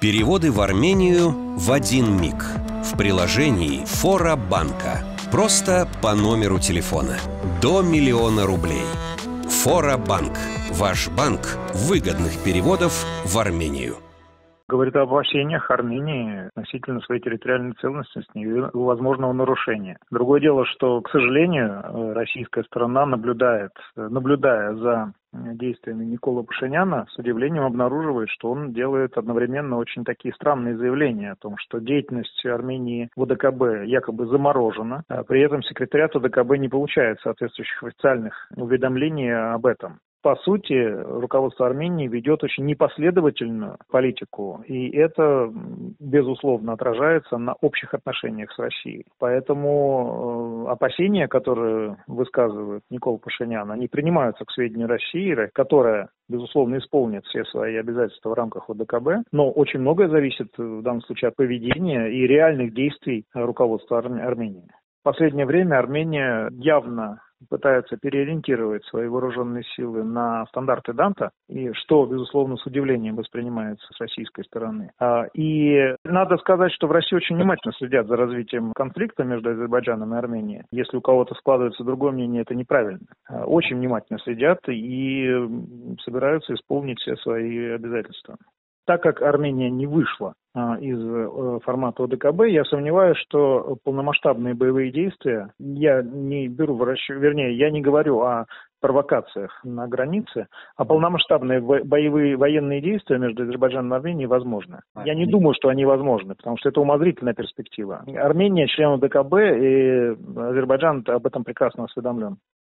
Переводы в Армению в один миг. В приложении Фора Банка. Просто по номеру телефона. До 1 000 000 рублей. Фора Банк. Ваш банк выгодных переводов в Армению. Говорит об опасениях Армении относительно своей территориальной целостности и возможного нарушения. Другое дело, что, к сожалению, российская сторона, наблюдая за действиями Николы Пашиняна, с удивлением обнаруживает, что он делает одновременно очень такие странные заявления о том, что деятельность Армении в ОДКБ якобы заморожена, а при этом секретариат ОДКБ не получает соответствующих официальных уведомлений об этом. По сути, руководство Армении ведет очень непоследовательную политику, и это, безусловно, отражается на общих отношениях с Россией. Поэтому опасения, которые высказывает Никола Пашинян, они принимаются к сведению России, которая, безусловно, исполнит все свои обязательства в рамках ОДКБ, но очень многое зависит в данном случае от поведения и реальных действий руководства Армении. В последнее время Армения явно пытается переориентировать свои вооруженные силы на стандарты Данта, и что, безусловно, с удивлением воспринимается с российской стороны. И надо сказать, что в России очень внимательно следят за развитием конфликта между Азербайджаном и Арменией. Если у кого-то складывается другое мнение, это неправильно. Очень внимательно следят и собираются исполнить все свои обязательства. Так как Армения не вышла из формата ОДКБ, я сомневаюсь, что полномасштабные боевые действия, я не говорю о провокациях на границе, а полномасштабные военные действия между Азербайджаном и Арменией возможны. Я не думаю, что они возможны, потому что это умозрительная перспектива. Армения член ОДКБ, и Азербайджан об этом прекрасно осведомлен.